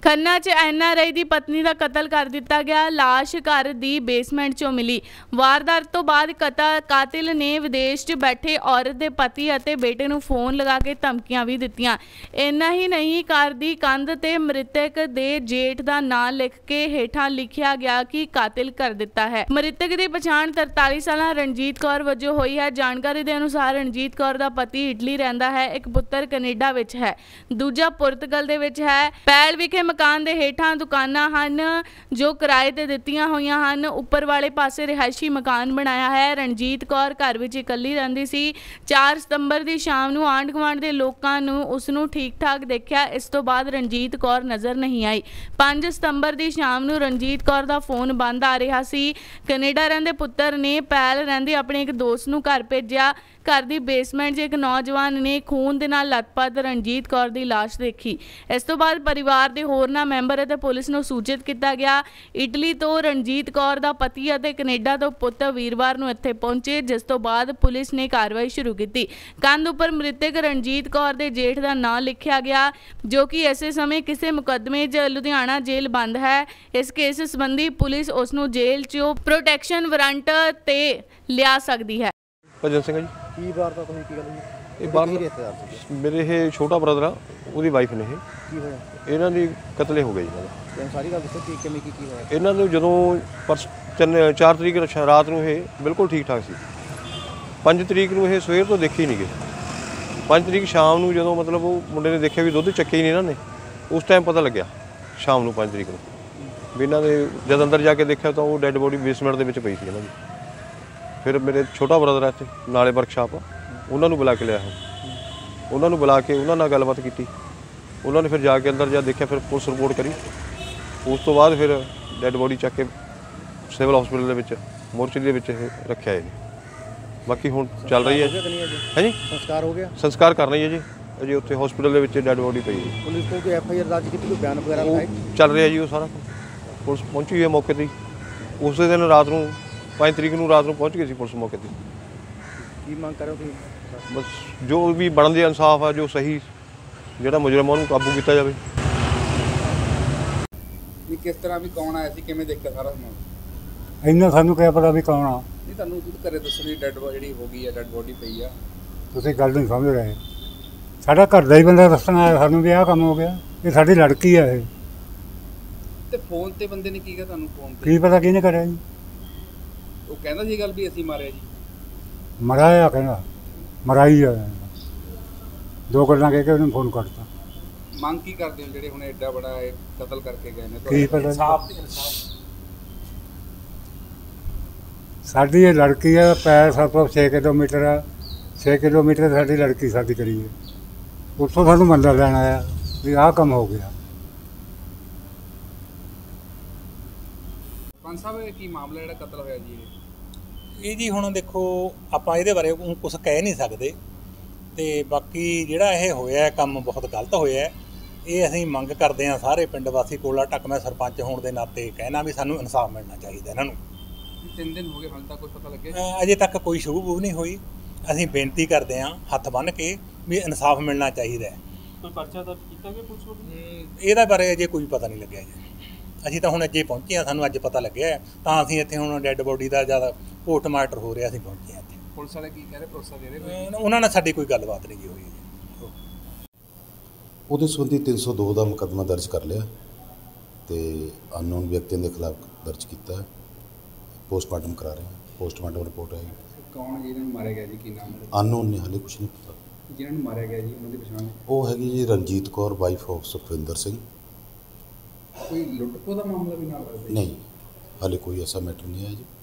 खन्ना च NRI दी पत्नी का कतल कर दिता गया। लाश घर दी बेसमेंट चों मिली। वारदात तो बाद कातिल ने विदेश च बैठे औरत के पति और बेटे नूं फोन लगा के धमकियां भी दित्तियां। इन्ना ही नहीं, घर दी कंध ते मृतक दे जेठ दा नां लिख के हेठां लिखिया गया कि कातिल कर दिता है। मृतक की पछाण 43 साल रणजीत कौर वजों हुई है। जानकारी के अनुसार रणजीत कौर दा पति इटली रहिंदा है, एक पुत्र कनेडा विच है, दूजा पुर्तगल दे विच है। पैल विखे मकान दे हेठां दुकानां हन जो किराए ते दित्तियां होईयां हन। उपर वाले पासे रिहायशी मकान बनाया है। रणजीत कौर घर विच इकल्ली रहिंदी सी। 4 सितंबर की शाम नूं आंढ गुआंढ दे लोकां नूं उसनूं ठीक ठाक देखिया। इस तो बाद रणजीत कौर नज़र नहीं आई। 5 सितंबर की शाम नूं रणजीत कौर दा फोन बंद आ रहा सी। कनेडा रहिंदे पुत्तर ने पैल रहिंदे अपने एक दोस्त नूं घर भेजिया। घर की बेसमेंट 'च एक नौजवान ने खून दे नाल लथपथ रणजीत कौर की लाश देखी। इस तो बाद परिवार के होरना मैंबर और पुलिस नूं सूचित किया गया। इटली तो रणजीत कौर का पति और कनेडा तो पुत्त वीरवार नूं इत्थे पहुंचे, जिस तो बाद पुलिस ने कार्रवाई शुरू की। कंध उपर मृतक रणजीत कौर के जेठ का नां लिखा गया, जो कि इस समय किसी मुकदमे च लुधियाना जेल बंद है। इस केस संबंधी पुलिस उसनूं जेल चों प्रोटैक्शन वारंट ते लिया सकती है। भजन सिंह जी की वारदात हुई, की गल हुई? ਇਹ ਬਾਹਰ ਮੇਰੇ ਇਹ ਛੋਟਾ ਬ੍ਰਦਰ ਆ, ਉਹਦੀ ਵਾਈਫ ਨੇ ਕੀ ਹੋਇਆ? ਇਹਨਾਂ ਦੀ ਕਤਲੇ ਹੋ ਗਏ ਇਹਨਾਂ ਦਾ। ਤੇ ਸਾਰੀ ਗੱਲ ਦੱਸੋ ਕਿ ਕਿਵੇਂ ਕੀ ਹੋਇਆ? ਇਹਨਾਂ ਨੂੰ ਜਦੋਂ 4 ਤਰੀਕ ਰਾਤ ਨੂੰ ਇਹ ਬਿਲਕੁਲ ਠੀਕ ਠਾਕ ਸੀ। 5 ਤਰੀਕ ਨੂੰ ਇਹ ਸਵੇਰ ਤੋਂ ਦੇਖੇ ਹੀ ਨਹੀਂ ਗਏ। 5 ਤਰੀਕ ਸ਼ਾਮ ਨੂੰ ਜਦੋਂ ਮਤਲਬ ਉਹ ਮੁੰਡੇ ਨੇ ਦੇਖਿਆ ਵੀ ਦੁੱਧ ਚੱਕੇ ਹੀ ਨਹੀਂ ਇਹਨਾਂ ਨੇ, ਉਸ ਟਾਈਮ ਪਤਾ ਲੱਗਿਆ ਸ਼ਾਮ ਨੂੰ 5 ਤਰੀਕ ਨੂੰ ਵੀ ਇਹਨਾਂ ਦੇ ਜਦ ਅੰਦਰ ਜਾ ਕੇ ਦੇਖਿਆ ਤਾਂ ਉਹ ਡੈੱਡ ਬੋਡੀ ਬੇਸਮੈਂਟ ਦੇ ਵਿੱਚ ਪਈ ਸੀ ਇਹਨਾਂ ਦੀ। ਫਿਰ ਮੇਰੇ ਛੋਟਾ ਬ੍ਰਦਰ ਆ ਇੱਥੇ ਨਾਲੇ ਵਰਕਸ਼ਾਪ ਆ, ਉਹਨਾਂ ਨੂੰ ਬੁਲਾ ਕੇ ਲਿਆ। ਉਹਨਾਂ ਨੂੰ ਬੁਲਾ ਕੇ ਉਹਨਾਂ ਨਾਲ ਗੱਲਬਾਤ ਕੀਤੀ। ਉਹਨਾਂ ਨੇ ਫਿਰ ਜਾ ਕੇ ਅੰਦਰ ਜਾ ਦੇਖਿਆ, ਫਿਰ ਪੁਲਿਸ ਰਿਪੋਰਟ ਕਰੀ। ਉਸ ਤੋਂ ਬਾਅਦ ਫਿਰ ਡੈੱਡ ਬੋਡੀ ਚੱਕ ਕੇ ਸਿਵਲ ਹਸਪੀਟਲ ਦੇ ਵਿੱਚ ਮੋਰਚਰੀ ਦੇ ਵਿੱਚ ਇਹ ਰੱਖਿਆ ਹੈ। ਬਾਕੀ ਹੁਣ ਚੱਲ ਰਹੀ ਹੈ ਜੀ। ਸੰਸਕਾਰ ਹੋ ਗਿਆ? ਸੰਸਕਾਰ ਕਰਨਾ ਹੀ ਹੈ ਜੀ, ਅਜੇ ਉੱਥੇ ਹਸਪੀਟਲ ਦੇ ਵਿੱਚ ਡੈੱਡ ਬੋਡੀ ਪਈ ਹੈ। ਪੁਲਿਸ ਕੋਲ ਕੋਈ FIR ਦਰਜ ਕੀਤੀ, ਕੋਈ ਬਿਆਨ ਵਗੈਰਾ ਲਿਖਾਏ? ਚੱਲ ਰਿਹਾ ਜੀ ਉਹ ਸਾਰਾ। ਪੁਲਿਸ ਪਹੁੰਚੀ ਹੋਈ ਹੈ ਮੌਕੇ 'ਤੇ। ਉਸੇ ਦਿਨ ਰਾਤ ਨੂੰ 5 ਤਰੀਕ ਨੂੰ ਰਾਤ ਨੂੰ ਪਹੁੰਚ ਗਈ ਸੀ ਪੁਲਿਸ ਮੌਕੇ 'ਤੇ। ਕੀ ਮੰਗ ਕਰੋ ਤੁਸੀਂ? ਬਸ ਜੋ ਵੀ ਬਣਦੇ ਇਨਸਾਫ ਆ, ਜੋ ਸਹੀ ਜਿਹੜਾ ਮੁਜਰਮ ਉਹਨੂੰ ਕਾਬੂ ਕੀਤਾ ਜਾਵੇ। ਵੀ ਕਿਸ ਤਰ੍ਹਾਂ ਵੀ ਕੌਣ ਆਇਆ ਸੀ, ਕਿਵੇਂ ਦੇਖਿਆ ਸਾਰਾ ਸਮਾਨ? ਇੰਨਾ ਸਾਨੂੰ ਕਿਆ ਪਤਾ ਵੀ ਕੌਣ ਆ। ਨਹੀਂ ਤੁਹਾਨੂੰ ਦੁੱਧ ਘਰੇ ਦੱਸਣ ਦੀ ਡੈਡ ਜਿਹੜੀ ਹੋ ਗਈ ਹੈ, ਡੈਡ ਬੋਡੀ ਪਈ ਆ। ਤੁਸੀਂ ਗੱਲ ਨਹੀਂ ਸਮਝ ਰਹੇ। ਸਾਡਾ ਘਰ ਦਾ ਹੀ ਬੰਦਾ ਦੱਸਣ ਆਇਆ ਸਾਨੂੰ ਵੀ ਆਹ ਕੰਮ ਹੋ ਗਿਆ। ਇਹ ਸਾਡੀ ਲੜਕੀ ਆ। ਇਹ ਤੇ ਫੋਨ ਤੇ ਬੰਦੇ ਨੇ ਕੀ ਕਿਹਾ ਤੁਹਾਨੂੰ? ਫੋਨ ਤੇ ਕੀ ਪਤਾ ਕਿਹਨੇ ਕਰਿਆ ਜੀ। ਉਹ ਕਹਿੰਦਾ ਸੀ ਗੱਲ ਵੀ ਅਸੀਂ ਮਾਰਿਆ ਜੀ। ਮਰਾਇਆ ਕਹਿੰਦਾ, ਮਰਾਈ ਆ। 2 ਗੱਲਾਂ ਕਹਿ ਕੇ ਉਹਨੂੰ ਫੋਨ ਕਰਤਾ। ਮੰਗ ਕੀ ਕਰਦੇ ਹੋ ਜਿਹੜੇ ਹੁਣ ਐਡਾ ਬੜਾ ਕਤਲ ਕਰਕੇ ਗਏ ਨੇ? ਕੀ ਪਤਾ ਇਨਸਾਫ। ਸਾਡੀ ਇਹ ਲੜਕੀ ਆ, ਪੈਰ ਸਾਤੋਂ 6 ਕਿਲੋਮੀਟਰ ਆ। 6 ਕਿਲੋਮੀਟਰ ਸਾਡੀ ਲੜਕੀ ਸ਼ਾਦੀ ਕਰੀ ਹੈ। ਉੱਥੋਂ ਸਾਨੂੰ ਮੰਦਰ ਲੈਣ ਆਇਆ ਵੀ ਆਹ ਕੰਮ ਹੋ ਗਿਆ। ਪੰਜ ਸਾਹਿਬ ਕੀ ਮਾਮਲਾ ਜਿਹੜਾ ਕਤਲ ਹੋਇਆ ਜੀ? ਇਹ ਜੀ ਹੁਣ ਦੇਖੋ ਆਪਾਂ ਇਹਦੇ ਬਾਰੇ ਕੁਝ ਕਹਿ ਨਹੀਂ ਸਕਦੇ, ਤੇ ਬਾਕੀ ਜਿਹੜਾ ਇਹ ਹੋਇਆ ਕੰਮ ਬਹੁਤ ਗਲਤ ਹੋਇਆ। ਇਹ ਅਸੀਂ ਮੰਗ ਕਰਦੇ ਹਾਂ ਸਾਰੇ ਪਿੰਡ ਵਾਸੀ। ਕੋਲਾ ਢੱਕ ਮੈਂ ਸਰਪੰਚ ਹੋਣ ਦੇ ਨਾਤੇ ਕਹਿਣਾ ਵੀ ਸਾਨੂੰ ਇਨਸਾਫ ਮਿਲਣਾ ਚਾਹੀਦਾ ਇਹਨਾਂ ਨੂੰ। 3 ਦਿਨ ਹੋ ਗਏ, ਹੁਣ ਤੱਕ ਕੋਈ ਪਤਾ ਲੱਗਿਆ? ਅਜੇ ਤੱਕ ਕੋਈ ਸ਼ੁਰੂ ਨਹੀਂ ਹੋਈ। ਅਸੀਂ ਬੇਨਤੀ ਕਰਦੇ ਹਾਂ ਹੱਥ ਬੰਨ੍ਹ ਕੇ ਵੀ ਇਨਸਾਫ ਮਿਲਣਾ ਚਾਹੀਦਾ ਹੈ। ਕੋਈ ਪਰਚਾ ਦਰਜ ਕੀਤਾ ਗਿਆ ਪੁਲਿਸ ਵੱਲੋਂ? ਇਹਦੇ ਬਾਰੇ ਅਜੇ ਕੋਈ ਪਤਾ ਨਹੀਂ ਲੱਗਿਆ ਜੀ। ਅਸੀਂ ਤਾਂ ਹੁਣ ਅੱਜੇ ਪਹੁੰਚੇ ਹਾਂ, ਸਾਨੂੰ ਅੱਜ ਪਤਾ ਲੱਗਿਆ ਤਾਂ ਅਸੀਂ ਇੱਥੇ ਹੁਣ ਡੈੱਡ ਬੋਡੀ ਦਾ ਜ਼ਿਆਦਾ ਪੋਸਟਮਾਰਟਮ ਹੋ ਰਿਹਾ, ਅਸੀਂ ਪਹੁੰਚੇ ਹਾਂ ਇੱਥੇ। ਪੁਲਿਸ ਵਾਲੇ ਕੀ ਕਹਿ ਰਹੇ, ਭਰੋਸਾ ਦੇ ਰਹੇ? ਉਹਨਾਂ ਨਾਲ ਸਾਡੀ ਕੋਈ ਗੱਲਬਾਤ ਨਹੀਂ ਜੀ ਹੋਈ। ਉਹਦੇ ਸੰਬੰਧੀ 302 ਦਾ ਮੁਕੱਦਮਾ ਦਰਜ ਕਰ ਲਿਆ ਤੇ ਅਨਨੋਨ ਵਿਅਕਤੀਆਂ ਦੇ ਖਿਲਾਫ ਦਰਜ ਕੀਤਾ ਹੈ। ਪੋਸਟਮਾਰਟਮ ਕਰਾ ਰਹੇ ਹਾਂ, ਪੋਸਟਮਾਰਟਮ ਰਿਪੋਰਟ ਆਏਗੀ। ਕੌਣ ਜਿਹਨਾਂ ਨੂੰ ਮਾਰਿਆ ਗਿਆ ਜੀ, ਕੀ ਨਾਮ ਹੈ? ਅਨਨੋਨ ਨੇ ਹਾਲੇ ਕੁਝ ਨਹੀਂ ਪਤਾ। ਜਿਹਨਾਂ ਨੂੰ ਮਾਰਿਆ ਗਿਆ ਜੀ ਉਹਨਾਂ ਦੀ ਪਛਾਣ? ਉਹ ਹੈਗੀ ਜੀ ਰਣਜੀਤ ਕੌਰ, ਵਾਈਫ ਆਫ ਸੁਖਵਿੰਦਰ ਸਿੰਘ। ਕੋਈ ਲੁੱਟ ਖੋਹ ਦਾ ਮਾਮਲਾ ਵੀ ਨਾਲ ਲੱਗਦਾ? ਨਹੀਂ, ਹਾਲੇ ਕੋਈ ਐਸਾ ਮੈਟਰ ਨਹੀਂ ਆਇਆ ਜੀ।